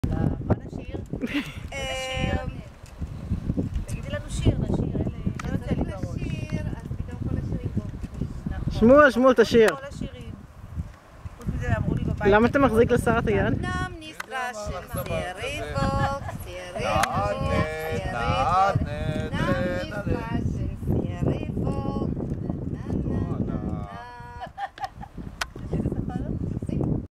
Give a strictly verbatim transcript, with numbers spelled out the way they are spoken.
מה נשיר? תגידי לנו שיר, נשיר, לא יוצא לי בראש. נשיר, אז פתאום כל השירים פה. שמואל, שמואל, תשיר. כל השירים. חוץ מזה אמרו לי בבית. למה אתה מחזיק לשרה את היד? נם נסטרה של סיריבוק, סיריבוק, נענה, סיריבוק. נענה.